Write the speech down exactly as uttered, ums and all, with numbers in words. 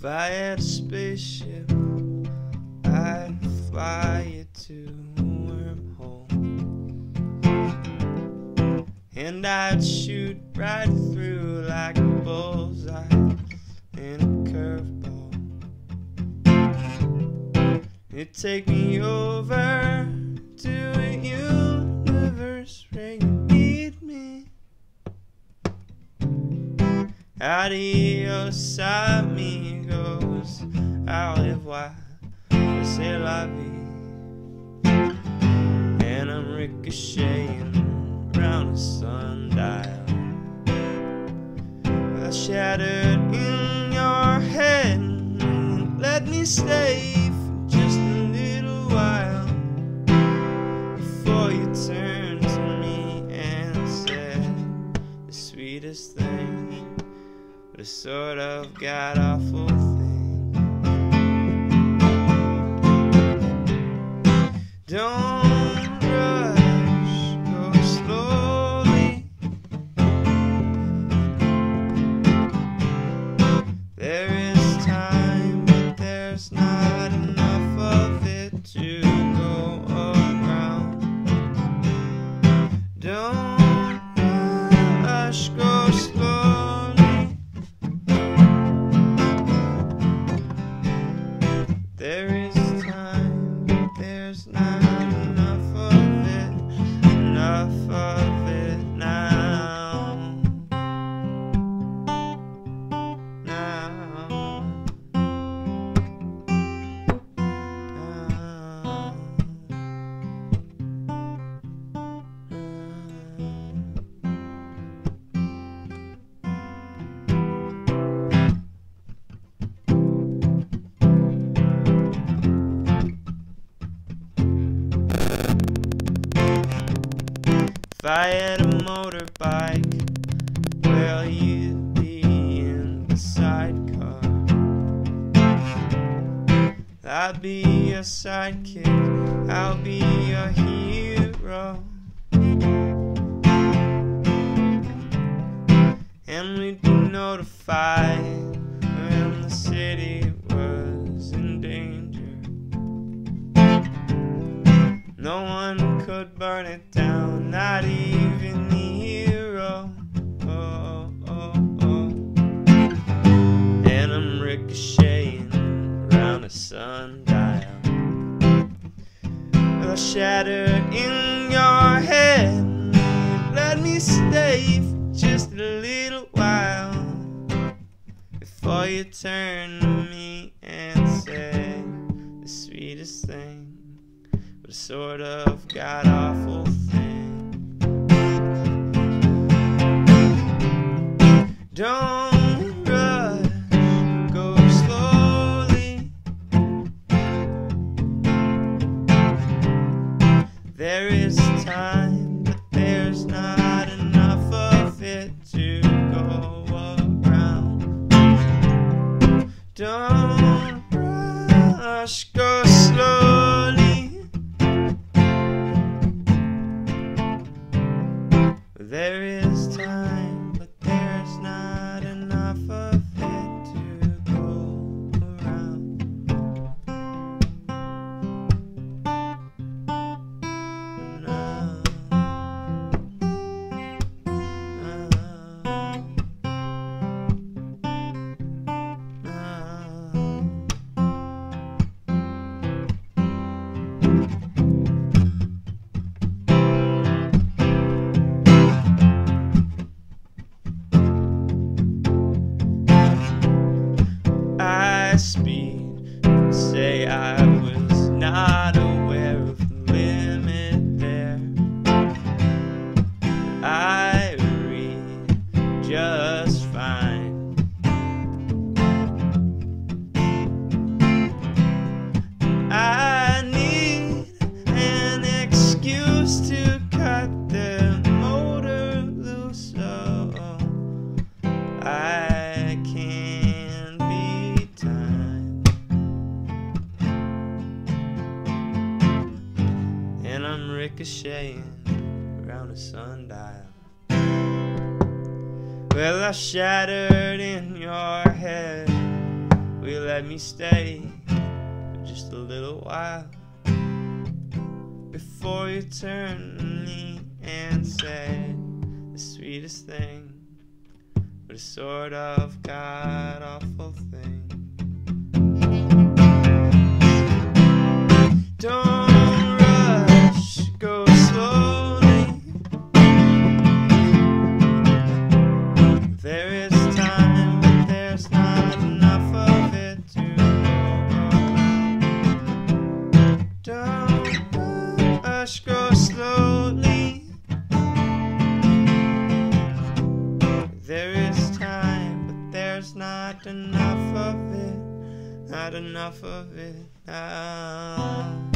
I had a spaceship, I'd fly it to a wormhole, and I'd shoot right through like a bullseye in a curveball. It'd take me over to a universe where you need me. Adios, amigos, au revoir, c'est la vie. And I'm ricocheting round a sundial. I shattered in your head. Let me stay for just a little while before you turned to me and said the sweetest thing, but a sort of god-awful thing. Don't rush, go slowly. There is time, but there's not enough of it to go around. Don't rush, go slowly. There is time, but there's not enough of it, enough of it now, now, now. If I had a motorbike, well, you'd be in the sidecar. I'd be your sidekick, I'll be your hero, and we'd be notified when the city was in danger. No one could burn it down, not even Nero. Oh, oh, oh. And I'm ricocheting around a sundial. I'll shatter in your head. Let me stay for just a little while before you turn to me and say the sweetest thing, but a sort of god-awful thing. Don't rush, go slowly. There is time, but there's not enough of it to go around. Don't rush, go slowly. There is time, but there's not enough of it to go around. No. I speed, say I was not aware of the limit there. I read just fine. I need an excuse to cut the motor loose, so I can be timed. And I'm ricocheting around a sundial. Well, I shattered in your head will you let me stay for just a little while before you turn to me and said the sweetest thing, but a sort of god-awful thing. Don't rush, go slowly. There is time, but there's not enough of it to go around. Don't rush, go slowly. There is time, but there's not enough of it, not enough of it now.